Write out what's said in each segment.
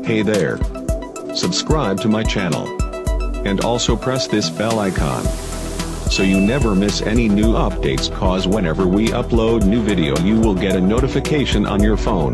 Hey there. Subscribe to my channel. And also press this bell icon, so you never miss any new updates, cause whenever we upload new video you will get a notification on your phone.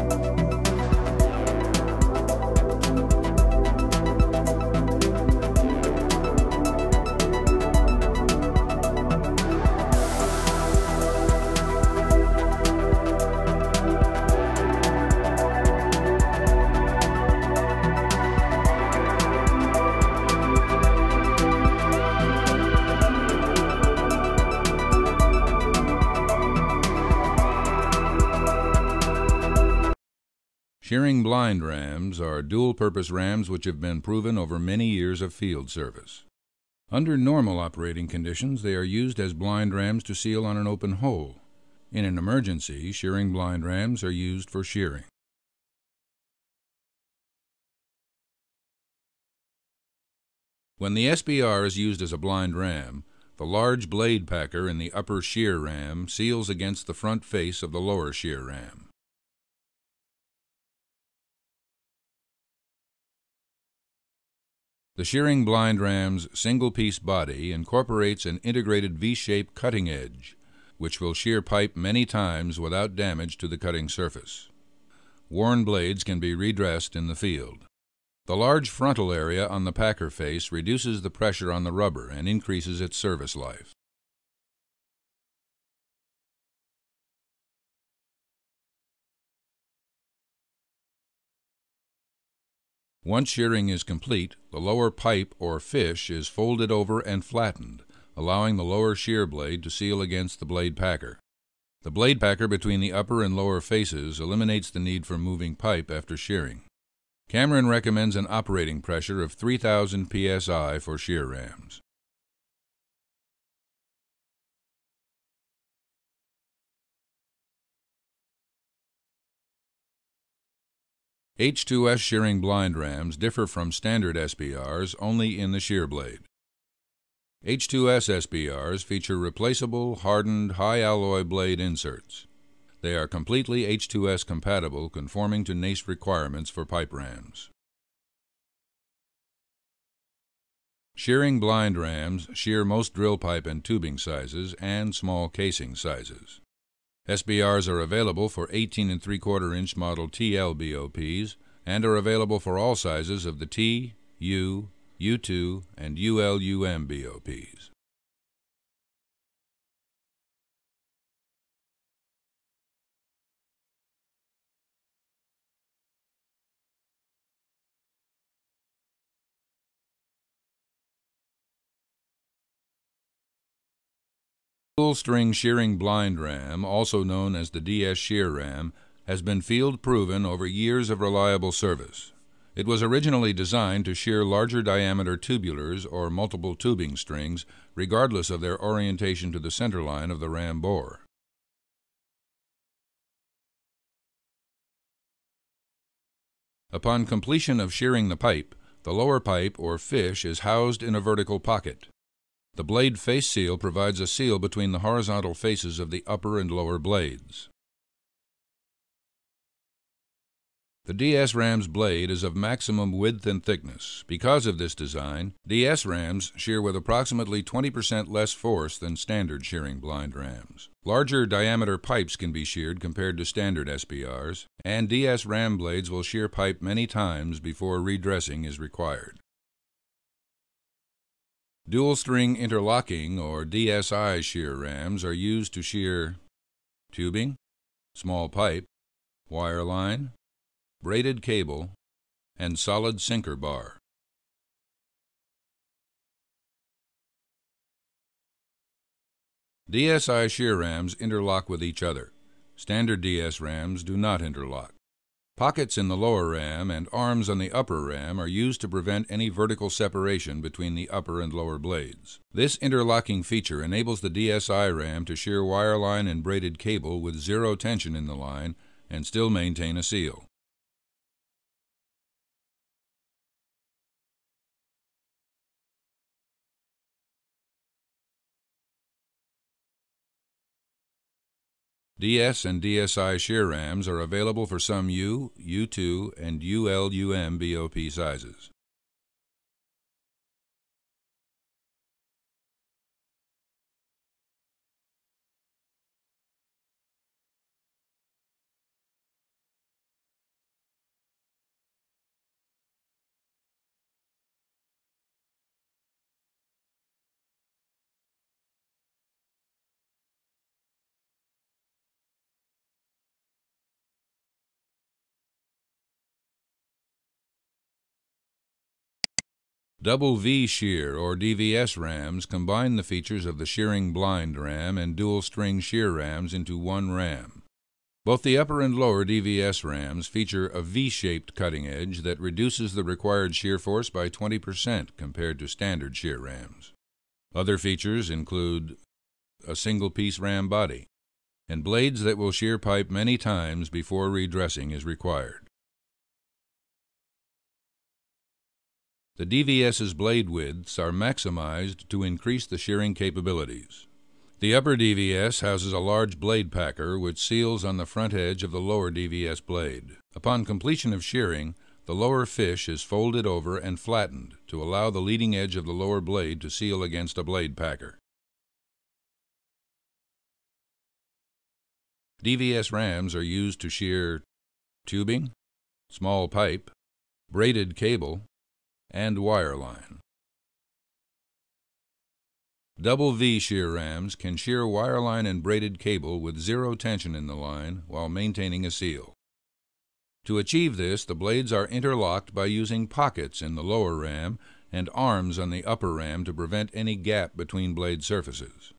Shearing blind rams are dual-purpose rams which have been proven over many years of field service. Under normal operating conditions, they are used as blind rams to seal on an open hole. In an emergency, shearing blind rams are used for shearing. When the SBR is used as a blind ram, the large blade packer in the upper shear ram seals against the front face of the lower shear ram. The shearing blind ram's single-piece body incorporates an integrated V-shaped cutting edge, which will shear pipe many times without damage to the cutting surface. Worn blades can be redressed in the field. The large frontal area on the packer face reduces the pressure on the rubber and increases its service life. Once shearing is complete, the lower pipe or fish is folded over and flattened, allowing the lower shear blade to seal against the blade packer. The blade packer between the upper and lower faces eliminates the need for moving pipe after shearing. Cameron recommends an operating pressure of 3,000 psi for shear rams. H2S shearing blind rams differ from standard SBRs only in the shear blade. H2S SBRs feature replaceable, hardened, high-alloy blade inserts. They are completely H2S compatible, conforming to NACE requirements for pipe rams. Shearing blind rams shear most drill pipe and tubing sizes and small casing sizes. SBRs are available for 18 3/4 inch model TL BOPs and are available for all sizes of the T, U, U2, and UL/UM BOPs. Dual-string shearing blind ram, also known as the V Shear Ram, has been field proven over years of reliable service. It was originally designed to shear larger diameter tubulars or multiple tubing strings, regardless of their orientation to the center line of the ram bore. Upon completion of shearing the pipe, the lower pipe or fish is housed in a vertical pocket. The blade face seal provides a seal between the horizontal faces of the upper and lower blades. The DS Ram's blade is of maximum width and thickness. Because of this design, DS Rams shear with approximately 20% less force than standard shearing blind rams. Larger diameter pipes can be sheared compared to standard SBRs, and DS Ram blades will shear pipe many times before redressing is required. Dual-string interlocking, or DSI shear rams, are used to shear tubing, small pipe, wire line, braided cable, and solid sinker bar. DSI shear rams interlock with each other. Standard DS rams do not interlock. Pockets in the lower ram and arms on the upper ram are used to prevent any vertical separation between the upper and lower blades. This interlocking feature enables the DSI ram to shear wire line and braided cable with zero tension in the line and still maintain a seal. DS and DSI shear rams are available for some U, U2, and UL/UM BOP sizes. Double V shear or DVS rams combine the features of the shearing blind ram and dual string shear rams into one ram. Both the upper and lower DVS rams feature a V-shaped cutting edge that reduces the required shear force by 20% compared to standard shear rams. Other features include a single-piece ram body and blades that will shear pipe many times before redressing is required. The DVS's blade widths are maximized to increase the shearing capabilities. The upper DVS houses a large blade packer which seals on the front edge of the lower DVS blade. Upon completion of shearing, the lower fish is folded over and flattened to allow the leading edge of the lower blade to seal against a blade packer. DVS rams are used to shear tubing, small pipe, braided cable, and wireline. Double V shear rams can shear wireline and braided cable with zero tension in the line while maintaining a seal. To achieve this, the blades are interlocked by using pockets in the lower ram and arms on the upper ram to prevent any gap between blade surfaces.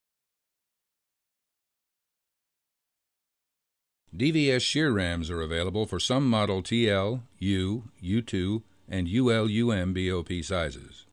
DVS shear rams are available for some model TL, U, U2, and UL/UM BOP sizes.